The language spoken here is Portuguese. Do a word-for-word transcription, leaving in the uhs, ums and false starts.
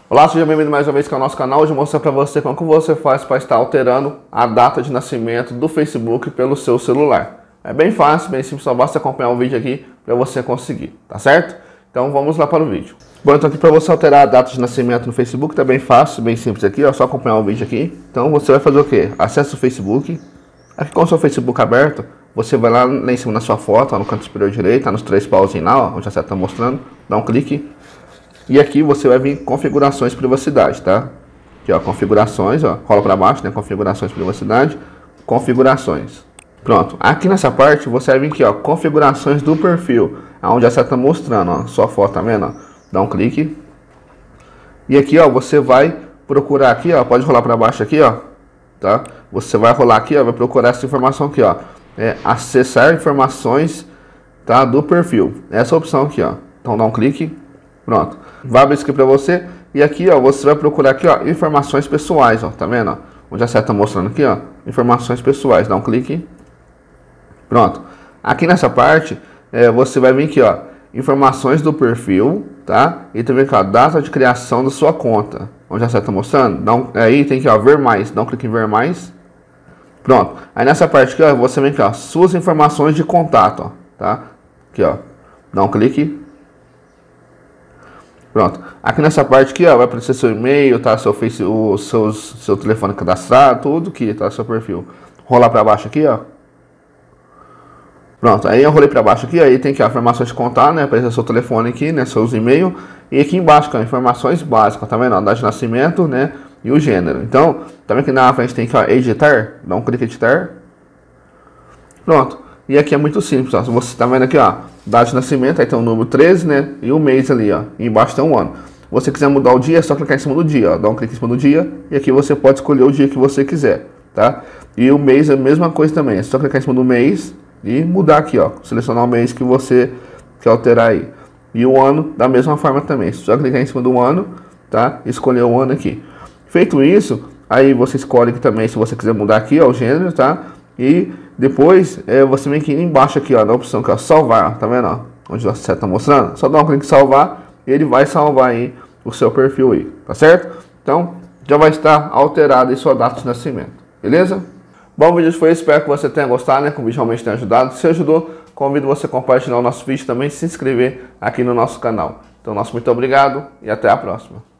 Olá, seja bem-vindo mais uma vez ao nosso canal. Hoje eu vou mostrar para você como que você faz para estar alterando a data de nascimento do Facebook pelo seu celular. É bem fácil, bem simples, só basta acompanhar o vídeo aqui para você conseguir, tá certo? Então vamos lá para o vídeo. Bom, então aqui para você alterar a data de nascimento no Facebook, tá bem fácil, bem simples aqui, ó, só acompanhar o vídeo aqui. Então você vai fazer o quê? Acesse o Facebook. Aqui com o seu Facebook aberto, você vai lá, lá em cima na sua foto, ó, no canto superior direito, tá nos três pauzinhos lá, ó, onde a seta tá mostrando, dá um clique. E aqui você vai vir em configurações privacidade, tá? Aqui, ó, configurações, ó, rola para baixo, né? Configurações privacidade, configurações. Pronto. Aqui nessa parte você vai vir aqui, ó, configurações do perfil, aonde a seta tá mostrando, ó, sua foto, tá vendo? Ó? Dá um clique. E aqui, ó, você vai procurar aqui, ó, pode rolar para baixo aqui, ó, tá? Você vai rolar aqui, ó, vai procurar essa informação aqui, ó, é acessar informações, tá, do perfil. Essa opção aqui, ó. Então dá um clique. Pronto, vai abrir isso aqui para você e aqui, ó, você vai procurar aqui, ó, informações pessoais, ó, tá vendo, ó, onde a seta tá mostrando aqui, ó, informações pessoais, dá um clique. Pronto, aqui nessa parte, é, você vai vir aqui, ó, informações do perfil, tá, e também aqui, ó, data de criação da sua conta, onde a seta tá mostrando, dá um, aí tem que, ó, ver mais, dá um clique em ver mais. Pronto, aí nessa parte aqui, ó, você vem aqui, ó, suas informações de contato, ó, tá, aqui, ó, dá um clique. Pronto, aqui nessa parte aqui, ó, vai aparecer seu e-mail, tá, seu face, o seus, seu telefone cadastrado, tudo que tá, seu perfil. Rolar para baixo aqui, ó. Pronto, aí eu rolei para baixo aqui, aí tem aqui a informações de contato, né, aparece seu telefone aqui, né, seus e-mail, e aqui embaixo, ó, informações básicas, tá vendo, ó, data de nascimento, né, e o gênero. Então, também aqui na frente tem aqui, ó, editar, dá um clique em editar. Pronto. E aqui é muito simples, ó. Você tá vendo aqui, ó, data de nascimento, aí tem o número treze, né, e o mês ali, ó, e embaixo tem um ano. Se você quiser mudar o dia, é só clicar em cima do dia, ó, dá um clique em cima do dia, e aqui você pode escolher o dia que você quiser, tá? E o mês é a mesma coisa também, é só clicar em cima do mês e mudar aqui, ó, selecionar o mês que você quer alterar aí. E o ano, da mesma forma também, só clicar em cima do ano, tá? E escolher o ano aqui. Feito isso, aí você escolhe aqui também, se você quiser mudar aqui, ó, o gênero, tá? E depois é, você vem aqui embaixo aqui, ó, na opção que é salvar, ó, tá vendo, ó, onde a seta tá mostrando, só dá um clique em salvar e ele vai salvar aí o seu perfil aí, tá certo? Então já vai estar alterado aí sua data de nascimento, beleza? Bom, o vídeo foi esse, espero que você tenha gostado, né, que o vídeo realmente tenha ajudado. Se ajudou, convido você a compartilhar o nosso vídeo também, se inscrever aqui no nosso canal. Então nosso muito obrigado e até a próxima.